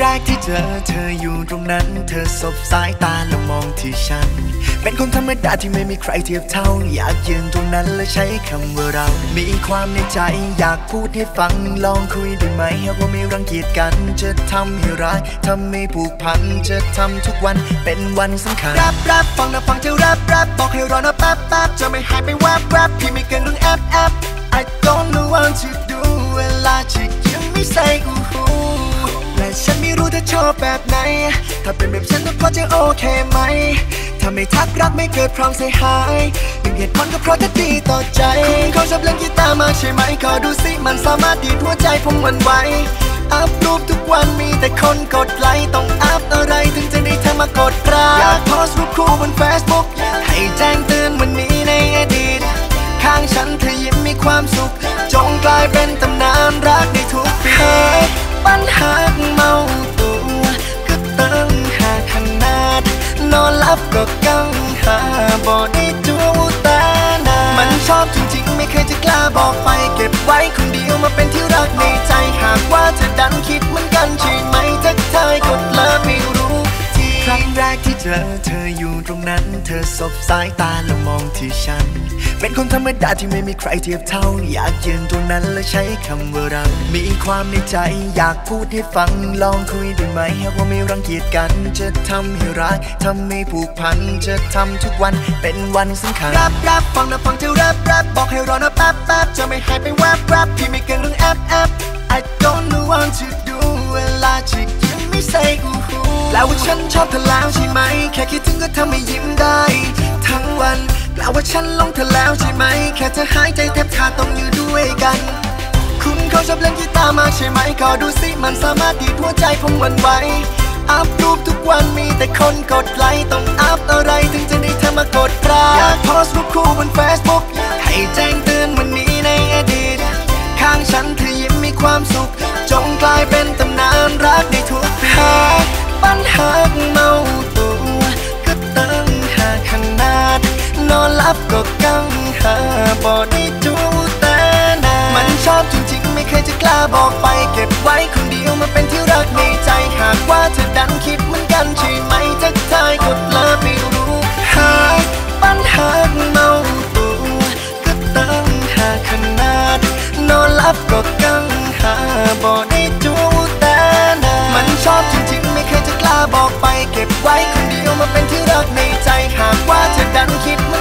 รกที่เจอเธออยู่ตรงนั้นเธอสบสายตาแล้วมองที่ฉันเป็นคนธรรมดาที่ไม่มีใครเทียบเท่าอยากยืนตรงนั้นและใช้คำว่าเรามีความในใจอยากพูดให้ฟังลองคุยได้ไหมว่าไม่รังเกียจกันจะทำให้รักทำให้ผูกพันจะทำทุกวันเป็นวันสำคัญรับฟังนะฟังเธอรับบอกให้รอนะแป๊บจะไม่หายไปแวบพี่ไม่เกินเรื่องแอปI don't know what to do เวลาที่ยังไม่ใส่อูหูและฉันไม่รู้เธอชอบแบบไหนถ้าเป็นแบบฉันพอจะโอเคไหมถ้าไม่ทักรักไม่เกิดพร้อมเสียหายหนึ่งเหตุผลก็เพราะเธอดีต่อใจเขาชอบเล่นกีตาร์มากใช่ไหมขอดูสิมันสามารถดีดหัวใจผมวันไหวอัพรูปทุกวันมีแต่คนกดไลค์ต้องอัพอะไรถึงจะได้เธอมากดรักอยากโพสต์รูปคู่บน Facebook ให้แจ้งเตือนวันนี้ในอดีตข้างฉันเธอยิ้มมีความสุขจงกลายเป็นตำนานรักในทุกปีปัญหาเมาตัวก็ต้องหาขนาดนอนหลับก็กังหาบ่ได้ดูแต่นามันชอบจริงๆไม่เคยจะกล้าบอกไปเก็บไว้คนเดียวมาเป็นที่รักในใจหากว่าเธอดันคิดเหมือนกันใช่ไหมทักทายกดเลิฟไม่รู้ทีครั้งแรกที่เจอเธออยู่ตรงนั้นเธอสบสายตาแล้วมองที่ฉันเป็นคนธรรมดาที่ไม่มีใครเทียบเท่าอยากยืนตรงนั้นและใช้คำว่าเรามีความในใจอยากพูดให้ฟังลองคุยได้ไหมว่าไม่รังเกียจกันจะทำให้รักทำให้ผูกพันจะทำทุกวันเป็นวันสำคัญรับฟังนะฟังเธอรับบอกให้รอนะแป๊บจะไม่หายไปแวบพี่ไม่เกินเรื่องแอปI don't know what to do เวลาที่ยังไม่ใส่อูหูแปลว่าฉันชอบเธอแล้วใช่ไหมแค่คิดถึงก็ทำให้ยิ้มได้ทั้งวันแปลว่าฉันลงเธอแล้วใช่ไหมแค่เธอหายใจแทบขาดต้องอยู่ด้วยกันคุณเขาชอบเล่นกีตาร์มากใช่ไหมขอดูสิมันสามารถดีดหัวใจผมวันไหวอัพรูปทุกวันมีแต่คนกดไลค์ต้องอัพอะไรถึงจะได้เธอมากดรักอยากโพสต์รูปคู่บน Facebook ให้แจ้งเตือนวันนี้ในอดีตข้างฉันเธอยิ้มมีความสุขจงกลายเป็นตำนานรักในทุกปีปัญหาเมาตัวก็ต้องหาขนาดนอนหลับก็กังหาบ่ได้ดูแต่นามันชอบจริงๆไม่เคยจะกล้าบอกไปเก็บไว้คนเดียวมาเป็นที่รักในใจหากว่าเธอดันคิดเหมือนกันใช่ไหมทักทายกดเลิฟไม่รู้หาปัญหาเมาตัวก็ต้องหาขนาดนอนหลับก็กังหาบ่ได้ดูแต่นามันชอบจริงๆไม่เคยจะกล้าบอกไปเก็บไว้คนเดียวมาเป็นที่รักในใจหากว่าเธอดันคิด